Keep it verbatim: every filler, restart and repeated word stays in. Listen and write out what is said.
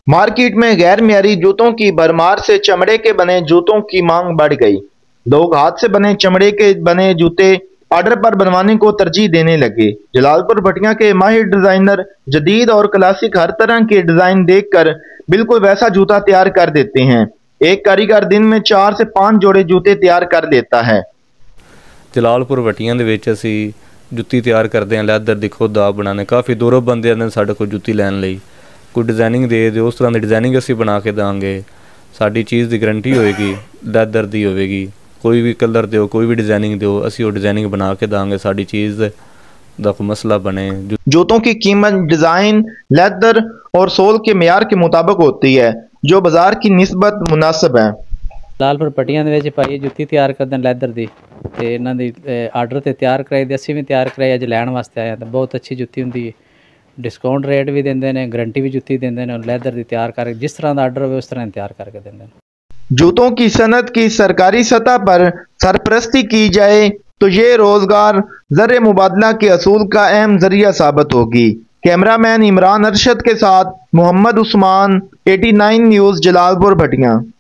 Market में गैर मियारी जूतों की भरमार से चमड़े के बने जूतों की मांग बढ़ गई। लोग हाथ से बने चमड़े के बने जूते ऑर्डर पर बनवाने को तरजीह देने लगे। जलालपुर भटिया के माहिर डिजाइनर जदीद और क्लासिक हर तरह के डिजाइन देखकर बिल्कुल वैसा जूता तैयार कर देते हैं। एक कारीगर दिन में चार से पांच जोड़े जूते तैयार कर देता है। जलालपुर भटिया ਦੇ ਵਿੱਚ ਅਸੀਂ ਜੁੱਤੀ ਤਿਆਰ ਕਰਦੇ ਹਾਂ। ਲੈਦਰ ਦੀ ਖੁਦ ਆਪ ਬਣਾਉਂਦੇ, ਕਾਫੀ ਦੂਰੋਂ ਬੰਦੇ ਆਉਂਦੇ ਸਾਡੇ ਕੋਲ ਜੁੱਤੀ ਲੈਣ ਲਈ। ਕੋਈ ਡਿਜ਼ਾਈਨਿੰਗ ਦੇ ਦਿਓ, ਉਸ ਤਰ੍ਹਾਂ ਦੀ ਡਿਜ਼ਾਈਨਿੰਗ ਅਸੀਂ ਬਣਾ ਕੇ ਦਾਂਗੇ। ਸਾਡੀ ਚੀਜ਼ ਦੀ ਗਰੰਟੀ ਹੋਏਗੀ, ਲੈਦਰ ਦੀ ਹੋਵੇਗੀ। कोई भी कलर दो, कोई भी डिजाइनिंग दो, असी वो डिजाइनिंग बना के देंगे। साड़ी चीज़ दा कोई मसला बने। जूतों की कीमत डिज़ाइन, लेदर और सोल के मेयार के मुताबिक होती है, जो बाजार की निस्बत मुनासिब है। जलालपुर भटिया ਦੇ ਵਿੱਚ ਭਾਈ ਜੁੱਤੀ ਤਿਆਰ ਕਰਦੇ ਨੇ ਲੈਦਰ ਦੀ, ਤੇ ਇਹਨਾਂ ਦੀ ਆਰਡਰ ਤੇ ਤਿਆਰ ਕਰਾਈ ਦੀ। ਅਸੀਂ ਵੀ ਤਿਆਰ ਕਰਾਈ, ਅੱਜ ਲੈਣ ਵਾਸਤੇ ਆਏ ਤਾਂ ਬਹੁਤ ਅੱਛੀ ਜੁੱਤੀ ਹੁੰਦੀ ਹੈ। डिस्काउंट रेट भी देंगे ने, गारंटी भी जुत्ती देंगे ने। लेदर की तैयार करके जिस तरह का आर्डर हो उस तरह तैयार करके देंगे। जूतों की सनत की सरकारी सतह पर सरपरस्ती की जाए तो ये रोजगार ज़र मुबादला के असूल का अहम जरिया साबित होगी। कैमरामैन इमरान अरशद के साथ Mohammad Usman, AT nine news, Jalalpur Bhatia.